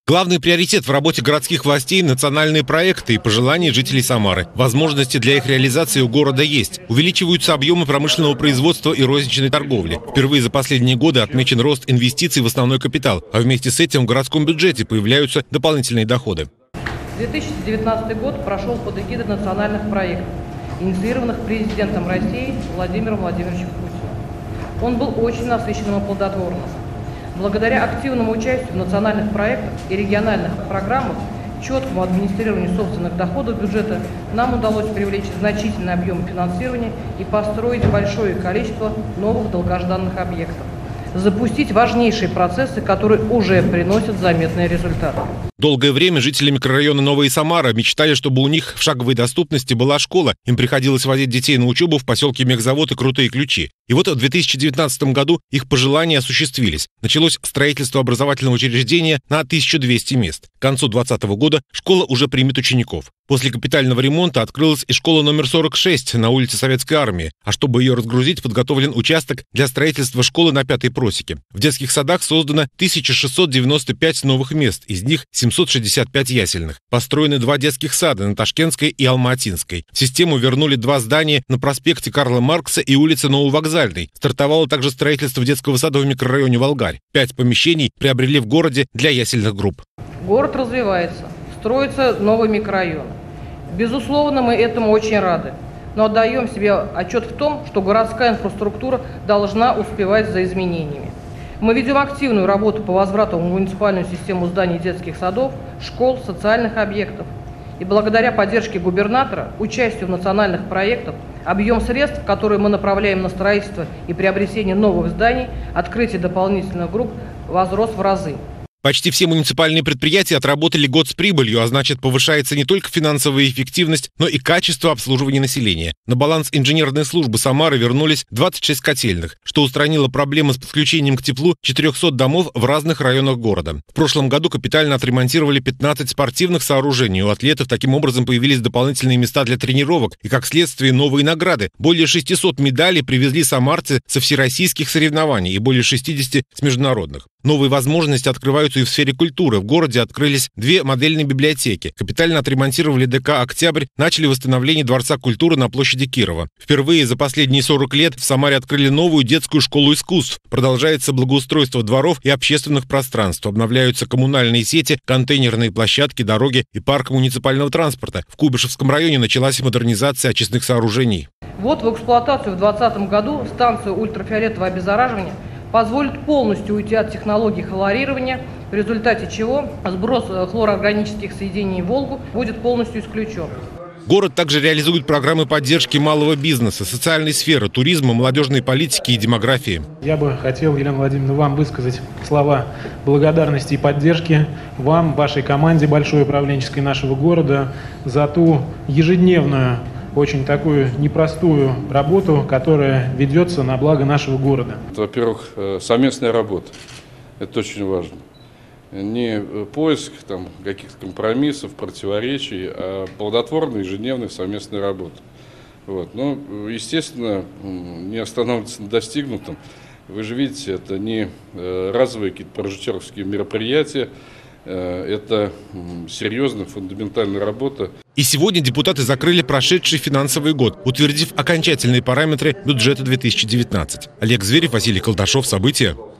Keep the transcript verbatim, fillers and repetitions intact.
Главный приоритет в работе городских властей – национальные проекты и пожелания жителей Самары. Возможности для их реализации у города есть. Увеличиваются объемы промышленного производства и розничной торговли. Впервые за последние годы отмечен рост инвестиций в основной капитал, а вместе с этим в городском бюджете появляются дополнительные доходы. две тысячи девятнадцатый год прошел под эгидой национальных проектов, инициированных президентом России Владимиром Владимировичем Путиным. Он был очень насыщенным и плодотворным. Благодаря активному участию в национальных проектах и региональных программах, четкому администрированию собственных доходов бюджета, нам удалось привлечь значительный объем финансирования и построить большое количество новых долгожданных объектов. Запустить важнейшие процессы, которые уже приносят заметные результаты. Долгое время жители микрорайона Новая Самара мечтали, чтобы у них в шаговой доступности была школа. Им приходилось возить детей на учебу в поселке Мехзавод и Крутые Ключи. И вот в две тысячи девятнадцатом году их пожелания осуществились. Началось строительство образовательного учреждения на тысячу двести мест. К концу две тысячи двадцатого года школа уже примет учеников. После капитального ремонта открылась и школа номер сорок шесть на улице Советской Армии. А чтобы ее разгрузить, подготовлен участок для строительства школы на Пятой просеке. В детских садах создано тысяча шестьсот девяносто пять новых мест, из них семьсот шестьдесят пять ясельных. Построены два детских сада на Ташкентской и Алма-Атинской. В систему вернули два здания на проспекте Карла Маркса и улице Нововокзальной. Стартовало также строительство детского сада в микрорайоне Волгарь. Пять помещений приобрели в городе для ясельных групп. Город развивается, строится новый микрорайон. Безусловно, мы этому очень рады. Но отдаем себе отчет в том, что городская инфраструктура должна успевать за изменениями. Мы ведем активную работу по возврату в муниципальную систему зданий детских садов, школ, социальных объектов. И благодаря поддержке губернатора, участию в национальных проектах, объем средств, которые мы направляем на строительство и приобретение новых зданий, открытие дополнительных групп возрос в разы. Почти все муниципальные предприятия отработали год с прибылью, а значит, повышается не только финансовая эффективность, но и качество обслуживания населения. На баланс инженерной службы Самары вернулись двадцать шесть котельных, что устранило проблемы с подключением к теплу четырехсот домов в разных районах города. В прошлом году капитально отремонтировали пятнадцать спортивных сооружений. У атлетов таким образом появились дополнительные места для тренировок и, как следствие, новые награды. Более шестисот медалей привезли самарцы со всероссийских соревнований и более шестидесяти с международных. Новые возможности открываются и в сфере культуры. В городе открылись две модельные библиотеки. Капитально отремонтировали ДК «Октябрь», начали восстановление Дворца культуры на площади Кирова. Впервые за последние сорок лет в Самаре открыли новую детскую школу искусств. Продолжается благоустройство дворов и общественных пространств. Обновляются коммунальные сети, контейнерные площадки, дороги и парк муниципального транспорта. В Куйбышевском районе началась модернизация очистных сооружений. Вот в эксплуатацию в две тысячи двадцатом году станцию ультрафиолетового обеззараживания позволит полностью уйти от технологии хлорирования, в результате чего сброс хлороорганических соединений в Волгу будет полностью исключен. Город также реализует программы поддержки малого бизнеса, социальной сферы, туризма, молодежной политики и демографии. Я бы хотел, Елена Владимировна, вам высказать слова благодарности и поддержки вам, вашей команде большой управленческой нашего города за ту ежедневную, очень такую непростую работу, которая ведется на благо нашего города. Во-первых, совместная работа. Это очень важно. Не поиск там каких-то компромиссов, противоречий, а плодотворная ежедневная совместная работа. Вот. Но, естественно, не останавливаться на достигнутом. Вы же видите, это не разовые какие-то прожекторские мероприятия, это серьезная, фундаментальная работа. И сегодня депутаты закрыли прошедший финансовый год, утвердив окончательные параметры бюджета две тысячи девятнадцать. Олег Зверев, Василий Колташов. События.